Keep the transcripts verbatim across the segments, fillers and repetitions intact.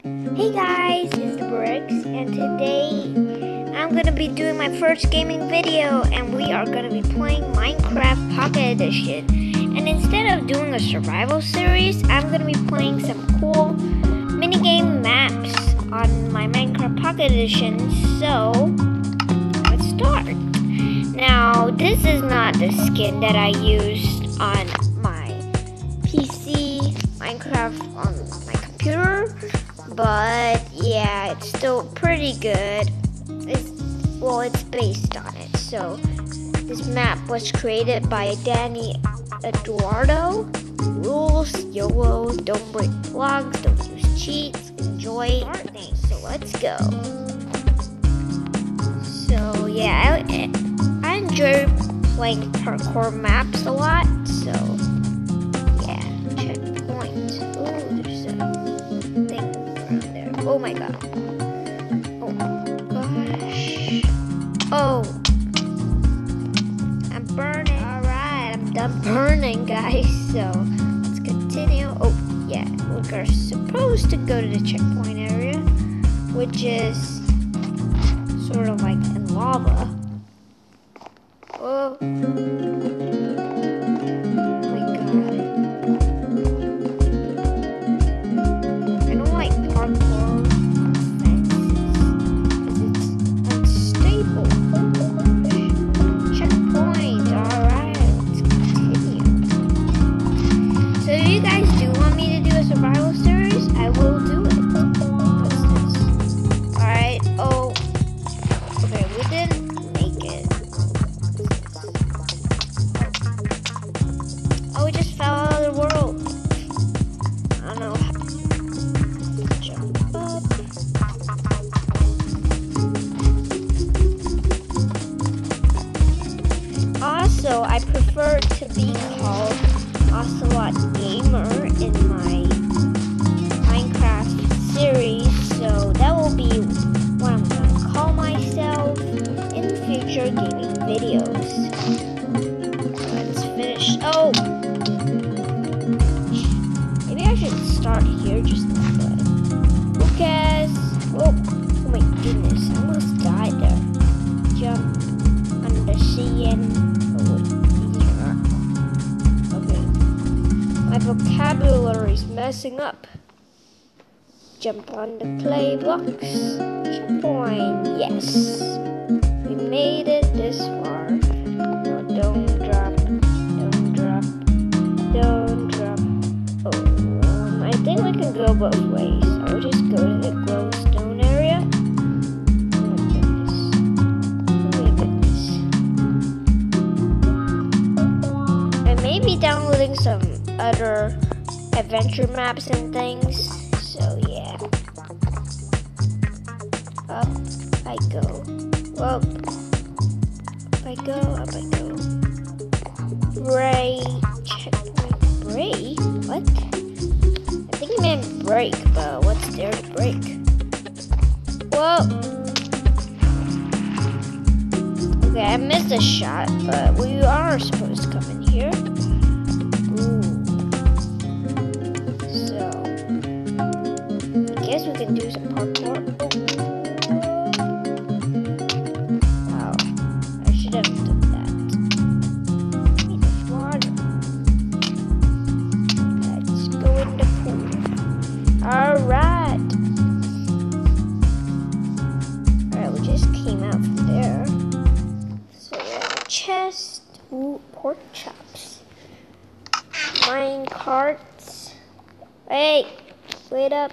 Hey guys, it's the Bricks, and today I'm gonna be doing my first gaming video, and we are gonna be playing Minecraft Pocket Edition. And instead of doing a survival series, I'm gonna be playing some cool minigame maps on my Minecraft Pocket Edition. So let's start. Now, this is not the skin that I used on my P C Minecraft on my computer. But yeah, it's still pretty good. It's, well, it's based on it. So this map was created by Danny Eduardo. Rules: YOLO, don't break blocks, don't use cheats, enjoy. So let's go. So yeah, I, I enjoy playing parkour maps a lot. So yeah, checkpoint. Oh, there's a thing. Oh my god. Oh gosh. Oh. I'm burning. Alright, I'm done burning, guys. So let's continue. Oh, yeah. We're supposed to go to the checkpoint area, which is sort of like in lava. Oh. So I prefer to be called Ocelot Gamer in my Minecraft series, so that will be what I'm going to call myself in future gaming videos. Let's finish. Oh! Maybe I should start here just that way. Who cares? Oh, oh my goodness, I almost died there. Jump under the sea and my vocabulary is messing up. Jump on the clay blocks. Checkpoint. Yes. We made it this far. No, don't drop. Don't drop. Don't drop. Oh, um, I think we can go both ways. I'll just go to the glowstone area. Oh my goodness. Oh my goodness. I may be downloading some other adventure maps and things, so yeah. Up I go. Up I go, up I go. Bray, checkpoint. Bray? What? I think he meant break, but what's there to break? Whoa! Okay, I missed a shot, but we are supposed to come in here. I guess we can do some parkour. Wow, I should have done that. There's water. Let's go in the pool. Alright. Alright, we just came out from there. So we have a chest. Ooh, pork chops. Mine carts. Hey, wait up.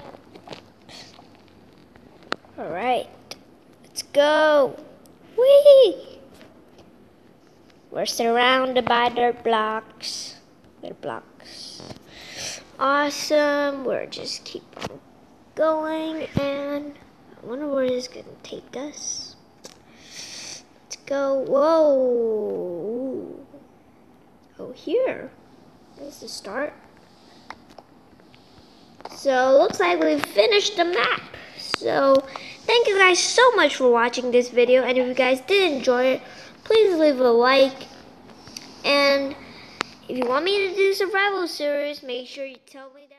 Alright, let's go. Whee! We're surrounded by dirt blocks. Dirt blocks. Awesome. We're just keep on going, and I wonder where this is gonna take us. Let's go. Whoa! Oh, here. There's the start. So looks like we've finished the map. So thank you guys so much for watching this video, and if you guys did enjoy it, please leave a like, and if you want me to do survival series, make sure you tell me